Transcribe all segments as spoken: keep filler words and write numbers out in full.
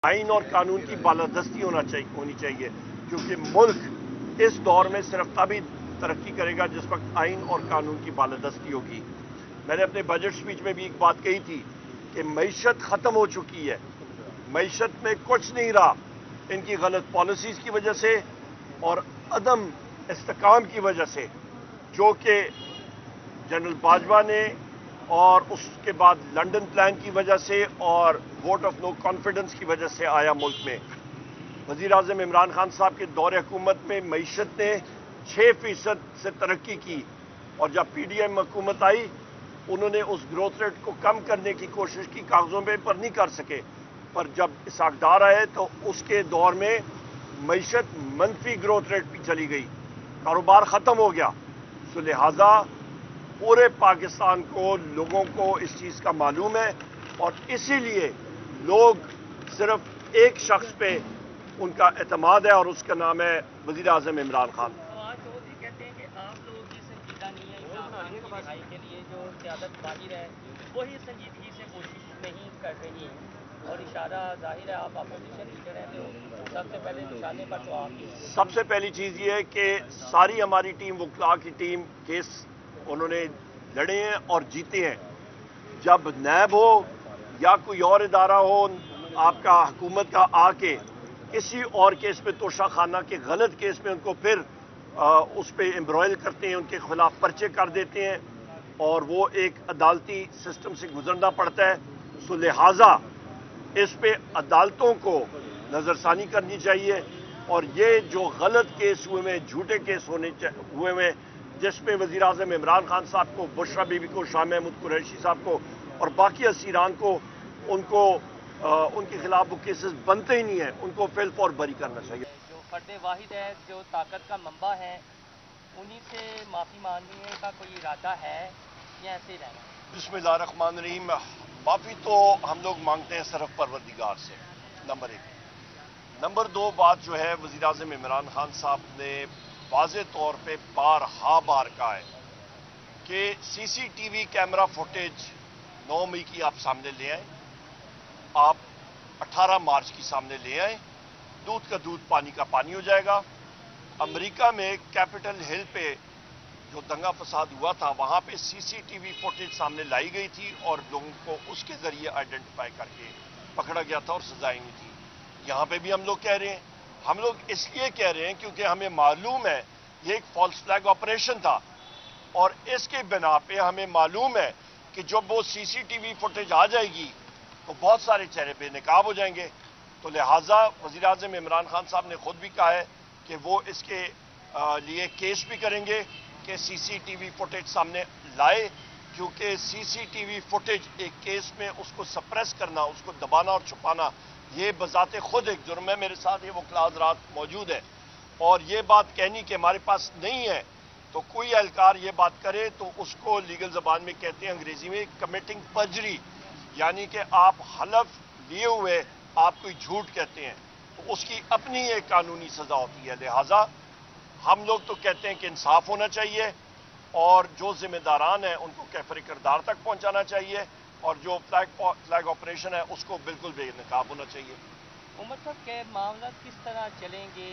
آئین اور قانون کی بالادستی ہونا چاہیے ہونی چاہیے کیونکہ ملک اس دور میں صرف تبھی ترقی کرے گا جس وقت آئین اور قانون کی بالادستی ہوگی۔ میں نے اپنے بجٹ سپیچ میں بھی ایک بات کہی تھی کہ معیشت ختم ہو چکی ہے، معیشت میں کچھ نہیں رہا ان کی غلط پالیسیز کی وجہ سے اور عدم استحکام کی وجہ سے، جو کہ جنرل باجوہ نے اور اس کے بعد لنڈن پلان کی وجہ سے اور ووٹ آف نو کانفیڈنس کی وجہ سے آیا ملک میں۔ وزیر اعظم عمران خان صاحب کے دور حکومت میں معیشت نے چھ فیصد سے ترقی کی اور جب پی ڈی ایم حکومت آئی انہوں نے اس گروتھ ریٹ کو کم کرنے کی کوشش کی، کاغذوں پہ پر نہیں کر سکے، پر جب اسحاق ڈار آئے تو اس کے دور میں معیشت منفی گروتھ ریٹ پہ چلی گئی، کاروبار ختم ہو گیا۔ سو لہٰذا پورے پاکستان کو لوگوں کو اس چیز کا معلوم ہے اور اسی لیے لوگ صرف ایک شخص پہ ان کا اعتماد ہے اور اس کا نام ہے وزیر اعظم عمران خان۔ کہتے ہیں کہ آپ لوگ ہی سنجیدہ نہیں ہے بھائی کے لیے جو قیادت باہر ہے وہی سنجیدگی سے کوشش نہیں کر رہی ہے اور اشارہ ظاہر ہے آپ اپوزیشن لیڈر ہیں تو سب سے پہلے نشانے پر تو آپ سب سے پہلی چیز یہ ہے کہ ساری ہماری ٹیم وکلاء کی ٹیم کیس انہوں نے لڑے ہیں اور جیتے ہیں۔ جب نیب ہو یا کوئی اور ادارہ ہو آپ کا حکومت کا آ کے کسی اور کیس پہ توشہ خانہ کے غلط کیس میں ان کو پھر اس پہ امبرائل کرتے ہیں، ان کے خلاف پرچے کر دیتے ہیں اور وہ ایک عدالتی سسٹم سے گزرنا پڑتا ہے۔ سو لہٰذا اس پہ عدالتوں کو نظر ثانی کرنی چاہیے اور یہ جو غلط کیس ہوئے میں جھوٹے کیس ہونے ہوئے میں جس میں وزیر اعظم عمران خان صاحب کو، بشرا بی بی کو، شاہ محمود قریشی صاحب کو اور باقی اسیران کو ان کو ان کے خلاف وہ کیسز بنتے ہی نہیں ہیں، ان کو فیل فور بری کرنا چاہیے۔ جو فرد واحد ہے، جو طاقت کا منبع ہے، انہی سے معافی مانگنے کا کوئی ارادہ ہے یا ایسے ہی رہنا؟ بسم اللہ الرحمن الرحیم۔ معافی تو ہم لوگ مانگتے ہیں صرف پروردگار سے، نمبر ایک۔ نمبر دو بات جو ہے وزیر اعظم عمران خان صاحب نے واضح طور پہ بارہا بار کہا ہے کہ C C T V camera footage نو مئی کی آپ سامنے لے آئیں، آپ اٹھارہ مارچ کی سامنے لے آئیں، دودھ کا دودھ پانی کا پانی ہو جائے گا۔ امریکہ میں کیپٹل ہل پہ جو دنگا فساد ہوا تھا وہاں پہ سی سی ٹی وی فوٹیج سامنے لائی گئی تھی اور لوگوں کو اس کے ذریعے آئیڈینٹیفائی کر کے پکڑا گیا تھا اور سزائیں نہیں تھی۔ یہاں پہ بھی ہم لوگ کہہ رہے ہیں، ہم لوگ اس لیے کہہ رہے ہیں کیونکہ ہمیں معلوم ہے یہ ایک فالس فلیگ آپریشن تھا اور اس کے بنا پہ ہمیں معلوم ہے کہ جب وہ سی سی ٹی وی فوٹیج آ جائے گی تو بہت سارے چہرے بے نقاب ہو جائیں گے۔ تو لہٰذا وزیر اعظم عمران خان صاحب نے خود بھی کہا ہے کہ وہ اس کے لیے کیس بھی کریں گے کہ C C T V footage سامنے لائے، کیونکہ C C T V footage ایک کیس میں اس کو سپریس کرنا، اس کو دبانا اور چھپانا یہ بذات خود ایک جرم ہے۔ میرے ساتھ یہ وکلاء حضرات موجود ہے اور یہ بات کہنی کہ ہمارے پاس نہیں ہے تو کوئی اہلکار یہ بات کرے تو اس کو لیگل زبان میں کہتے ہیں انگریزی میں کمیٹنگ پرجری، یعنی کہ آپ حلف لیے ہوئے آپ کوئی جھوٹ کہتے ہیں تو اس کی اپنی ایک قانونی سزا ہوتی ہے۔ لہٰذا ہم لوگ تو کہتے ہیں کہ انصاف ہونا چاہیے اور جو ذمہ داران ہیں ان کو کیفر کردار تک پہنچانا چاہیے اور جو فلیگ فلیگ آپریشن ہے اس کو بالکل بے نقاب ہونا چاہیے۔ عمر صاحب کے معاملات کس طرح چلیں گے؟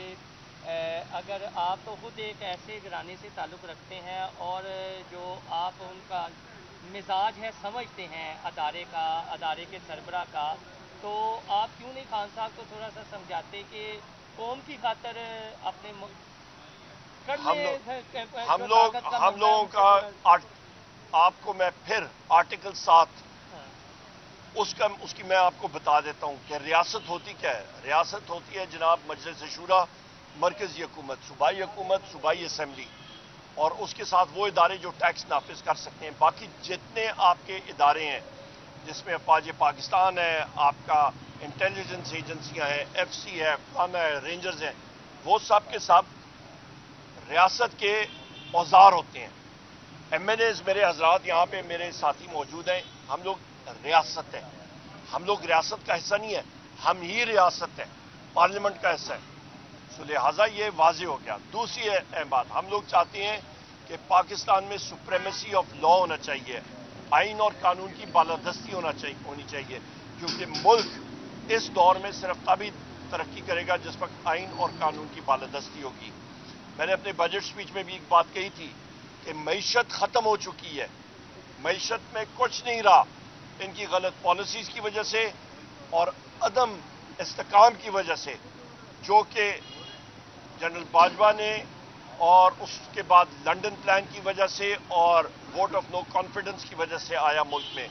اگر آپ تو خود ایک ایسے گھرانے سے تعلق رکھتے ہیں اور جو آپ ان کا مزاج ہے سمجھتے ہیں ادارے کا، ادارے کے سربراہ کا، تو آپ کیوں نہیں خان صاحب کو تھوڑا سا سمجھاتے کہ قوم کی خاطر اپنے ہم لوگ ہم لوگ ہم لوگوں کا آپ کو میں پھر آرٹیکل سات اس کا اس کی میں آپ کو بتا دیتا ہوں کہ ریاست ہوتی کیا ہے۔ ریاست ہوتی ہے جناب مجلس شورا، مرکزی حکومت، صوبائی حکومت، صوبائی اسمبلی اور اس کے ساتھ وہ ادارے جو ٹیکس نافذ کر سکتے ہیں۔ باقی جتنے آپ کے ادارے ہیں جس میں افواج پاکستان ہے، آپ کا انٹیلیجنس ایجنسیاں ہیں، ایف سی ہے، فلانا ہے، رینجرز ہیں، وہ سب کے سب ریاست کے اوزار ہوتے ہیں۔ ایم این ایز میرے حضرات یہاں پہ میرے ساتھی موجود ہیں، ہم لوگ ریاست ہیں، ہم لوگ ریاست کا حصہ نہیں ہے، ہم ہی ریاست ہیں، پارلیمنٹ کا حصہ ہے۔ سو لہٰذا یہ واضح ہو گیا۔ دوسری اہم بات، ہم لوگ چاہتے ہیں کہ پاکستان میں سپریمیسی آف لا ہونا چاہیے، آئین اور قانون کی بالادستی ہونا چاہیے ہونی چاہیے کیونکہ ملک اس دور میں صرف تبھی ترقی کرے گا جس وقت آئین اور قانون کی بالادستی ہوگی۔ میں نے اپنے بجٹ سپیچ میں بھی ایک بات کہی تھی کہ معیشت ختم ہو چکی ہے، معیشت میں کچھ نہیں رہا ان کی غلط پالیسیز کی وجہ سے اور عدم استحکام کی وجہ سے، جو کہ جنرل باجوہ نے اور اس کے بعد لنڈن پلان کی وجہ سے اور ووٹ آف نو کانفیڈنس کی وجہ سے آیا ملک میں۔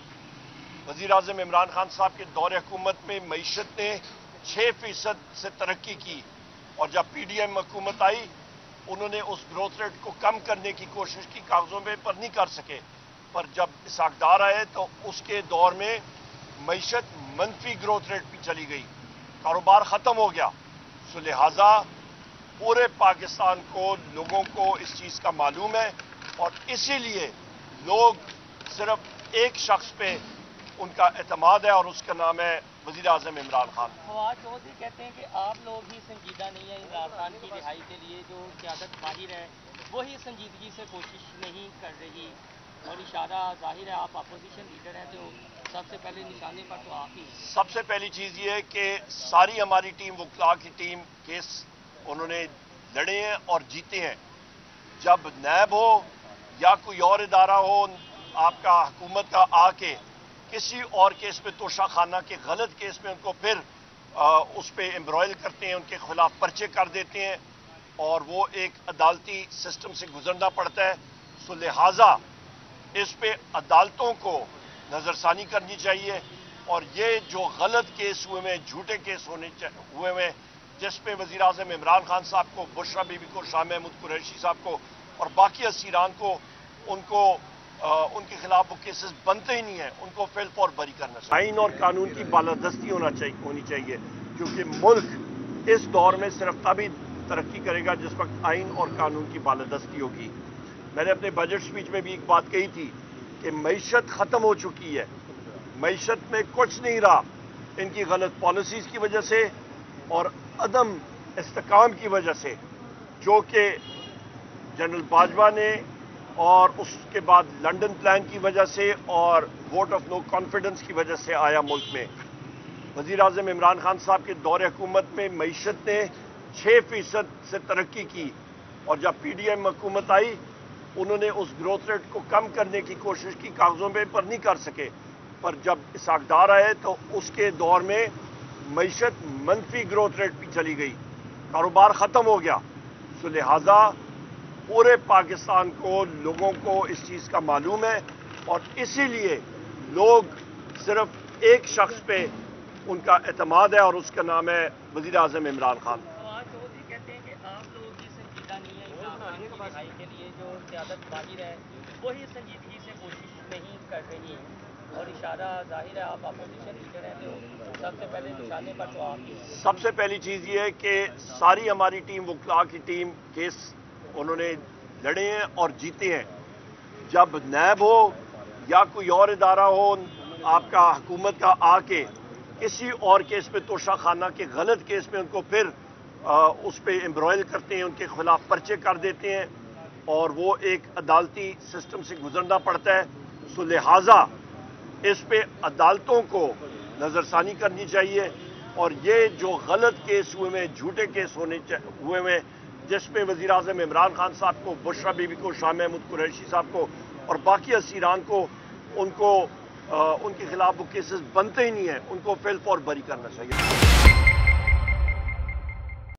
وزیر اعظم عمران خان صاحب کے دور حکومت میں معیشت نے چھ فیصد سے ترقی کی، اور جب پی ڈی ایم حکومت آئی انہوں نے اس گروتھ ریٹ کو کم کرنے کی کوشش کی، کاغذوں پہ پر نہیں کر سکے، پر جب اسحاق ڈار آئے تو اس کے دور میں معیشت منفی گروتھ ریٹ پہ چلی گئی، کاروبار ختم ہو گیا۔ سو لہٰذا پورے پاکستان کو، لوگوں کو اس چیز کا معلوم ہے، اور اسی لیے لوگ صرف ایک شخص پہ ان کا اعتماد ہے اور اس کا نام ہے وزیر اعظم عمران خان۔ فواد چودھری کہتے ہیں کہ آپ لوگ ہی سنجیدہ نہیں ہیں عمران خان کی رہائی کے لیے، جو قیادت ماہر ہے وہی سنجیدگی سے کوشش نہیں کر رہی، اور اشارہ ظاہر ہے آپ اپوزیشن لیڈر ہیں تو سب سے پہلے نشانے پر تو آپ ہی۔ سب سے پہلی چیز یہ ہے کہ ساری ہماری ٹیم، وکلاء کی ٹیم، کیس انہوں نے لڑے ہیں اور جیتے ہیں۔ جب نیب ہو یا کوئی اور ادارہ ہو آپ کا حکومت کا آ کے کسی اور کیس پہ توشہ خانہ کے غلط کیس میں ان کو پھر آ, اس پہ امبرائل کرتے ہیں، ان کے خلاف پرچے کر دیتے ہیں، اور وہ ایک عدالتی سسٹم سے گزرنا پڑتا ہے۔ سو لہٰذا اس پہ عدالتوں کو نظر ثانی کرنی چاہیے، اور یہ جو غلط کیس ہوئے میں، جھوٹے کیس ہونے ہوئے میں، جس پہ وزیر اعظم عمران خان صاحب کو، بشرا بی بی کو، شاہ محمود قریشی صاحب کو اور باقی اسیران کو، ان کو آ, ان کے خلاف وہ کیسز بنتے ہی نہیں ہیں، ان کو فیل فور بری کرنا چاہیے۔ آئین اور قانون کی بالادستی ہونا چاہیے ہونی چاہیے کیونکہ ملک اس دور میں صرف تبھی ترقی کرے گا جس وقت آئین اور قانون کی بالادستی ہوگی۔ میں نے اپنے بجٹ سپیچ میں بھی ایک بات کہی تھی کہ معیشت ختم ہو چکی ہے، معیشت میں کچھ نہیں رہا ان کی غلط پالیسیز کی وجہ سے اور عدم استحکام کی وجہ سے، جو کہ جنرل باجوہ نے اور اس کے بعد لنڈن پلان کی وجہ سے اور ووٹ آف نو کانفیڈنس کی وجہ سے آیا ملک میں۔ وزیر اعظم عمران خان صاحب کے دور حکومت میں معیشت نے چھ فیصد سے ترقی کی، اور جب پی ڈی ایم حکومت آئی انہوں نے اس گروتھ ریٹ کو کم کرنے کی کوشش کی، کاغذوں پہ پر نہیں کر سکے، پر جب اسحاق ڈار آئے تو اس کے دور میں معیشت منفی گروتھ ریٹ پہ چلی گئی، کاروبار ختم ہو گیا۔ سو لہٰذا پورے پاکستان کو، لوگوں کو اس چیز کا معلوم ہے، اور اسی لیے لوگ صرف ایک شخص پہ ان کا اعتماد ہے اور اس کا نام ہے وزیر اعظم عمران خان۔ فواد چودھری کہتے ہیں کہ آپ لوگ ہی سنجیدہ نہیں ہیں عمران خان کی رہائی کے لیے، جو قیادت ماہر ہے وہی سنجیدگی سے کوشش نہیں کر رہی، اور اشارہ ظاہر ہے آپ اپوزیشن لیڈر ہیں تو سب سے پہلے نشانے پر تو آپ ہی۔ سب سے پہلی چیز یہ ہے کہ ساری ہماری ٹیم، وکلاء کی ٹیم، کیس انہوں نے لڑے ہیں اور جیتے ہیں۔ جب نیب ہو یا کوئی اور ادارہ ہو آپ کا حکومت کا آ کے کسی اور کیس پہ توشہ خانہ کے غلط کیس میں ان کو پھر آ, اس پہ امبرائل کرتے ہیں، ان کے خلاف پرچے کر دیتے ہیں، اور وہ ایک عدالتی سسٹم سے گزرنا پڑتا ہے۔ سو لہٰذا اس پہ عدالتوں کو نظر ثانی کرنی چاہیے، اور یہ جو غلط کیس ہوئے میں، جھوٹے کیس ہونے ہوئے میں، جس پہ وزیر اعظم عمران خان صاحب کو، بشرا بی بی کو، شاہ محمود قریشی صاحب کو اور باقی اسیران کو، ان کو آ, ان کے خلاف وہ کیسز بنتے ہی نہیں ہیں، ان کو فیل فور بری کرنا چاہیے۔